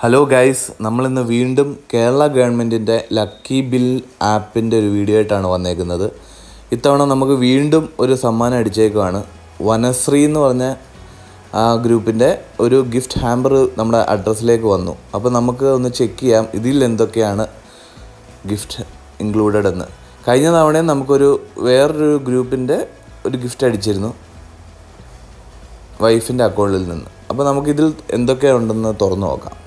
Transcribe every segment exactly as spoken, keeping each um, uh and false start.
Hello guys, നമ്മളിന്ന് വീണ്ടും കേരള ഗവൺമെൻറ്റിൻ്റെ ലക്കി ബിൽ ആപ്പിൻ്റെ ഒരു വീഡിയോ ആയിട്ടാണ് വന്നേക്കുന്നത്. ഇത്തവണ നമുക്ക് വീണ്ടും ഒരു സമ്മാനം അടിച്ചേക്കുവാണ്. വനശ്രീ എന്ന് പറഞ്ഞ ആ ഗ്രൂപ്പിൻ്റെ ഒരു ഗിഫ്റ്റ് ഹാമ്പർ നമ്മുടെ അഡ്രസ്സിലേക്ക് വന്നു. അപ്പോൾ നമുക്ക് ഒന്ന് ചെക്ക് ചെയ്യാം ഇതിൽ എന്തൊക്കെയാണ് ഗിഫ്റ്റ് ഇൻക്ലൂഡഡ് എന്ന്. കഴിഞ്ഞ തവണയും നമുക്കൊരു വേറൊരു ഗ്രൂപ്പിൻ്റെ ഒരു ഗിഫ്റ്റ് അടിച്ചിരുന്നു വൈഫിൻ്റെ അക്കൗണ്ടിൽ നിന്ന്. അപ്പോൾ നമുക്കിതിൽ എന്തൊക്കെയുണ്ടെന്ന് തുറന്നു നോക്കാം.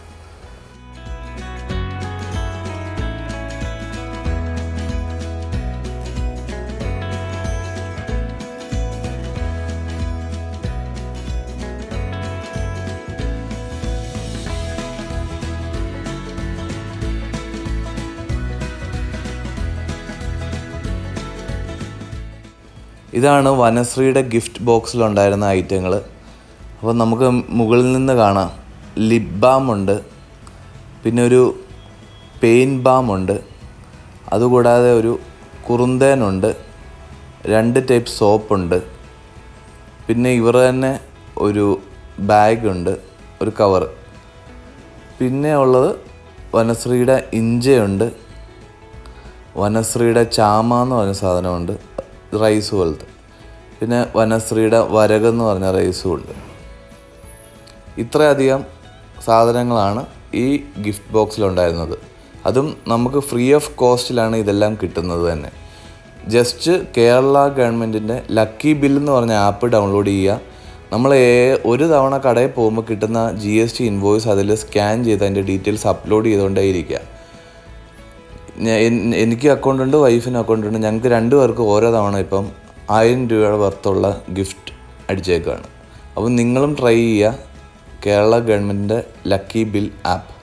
ഇതാണ് വനശ്രീയുടെ ഗിഫ്റ്റ് ബോക്സിലുണ്ടായിരുന്ന ഐറ്റങ്ങൾ. അപ്പോൾ നമുക്ക് മുകളിൽ നിന്ന് കാണാം ലിപ് ബാം ഉണ്ട്, പിന്നെ ഒരു പെയിൻറ്റ് ബാം ഉണ്ട്, അതുകൂടാതെ ഒരു കുറുന്തേനുണ്ട്, രണ്ട് ടൈപ്പ് സോപ്പുണ്ട്, പിന്നെ ഇവർ തന്നെ ഒരു ബാഗുണ്ട്, ഒരു കവർ, പിന്നെ ഉള്ളത് വനശ്രീയുടെ ഇഞ്ചയുണ്ട്, വനശ്രീയുടെ ചാമ എന്ന് പറഞ്ഞ സാധനമുണ്ട്, റൈസ് പോലത്തെ, പിന്നെ വനശ്രീയുടെ വരകെന്ന് പറഞ്ഞ റൈസും ഉണ്ട്. ഇത്രയധികം സാധനങ്ങളാണ് ഈ ഗിഫ്റ്റ് ബോക്സിലുണ്ടായിരുന്നത്. അതും നമുക്ക് ഫ്രീ ഓഫ് കോസ്റ്റിലാണ് ഇതെല്ലാം കിട്ടുന്നത് തന്നെ. ജസ്റ്റ് കേരള ഗവൺമെൻറ്റിൻ്റെ ലക്കി ബിൽ എന്ന് പറഞ്ഞ ആപ്പ് ഡൗൺലോഡ് ചെയ്യുക. നമ്മൾ ഒരു തവണ കടയിൽ പോകുമ്പോൾ കിട്ടുന്ന ജി എസ് ടി ഇൻവോയ്സ് അതിൽ സ്കാൻ ചെയ്ത് അതിൻ്റെ ഡീറ്റെയിൽസ് അപ്ലോഡ് ചെയ്തുകൊണ്ടേ ഇരിക്കുക. എനിക്ക് അക്കൗണ്ട് ഉണ്ട്, വൈഫിന് അക്കൗണ്ട് ഉണ്ട്. ഞങ്ങൾക്ക് രണ്ടു പേർക്ക് ഓരോ തവണ ഇപ്പം ആയിരം രൂപയുടെ വർത്തുള്ള ഗിഫ്റ്റ് അടിച്ചേക്കാണ്. അപ്പം നിങ്ങളും ട്രൈ ചെയ്യുക കേരള ഗവൺമെൻറ്റിൻ്റെ ലക്കി ബിൽ ആപ്പ്.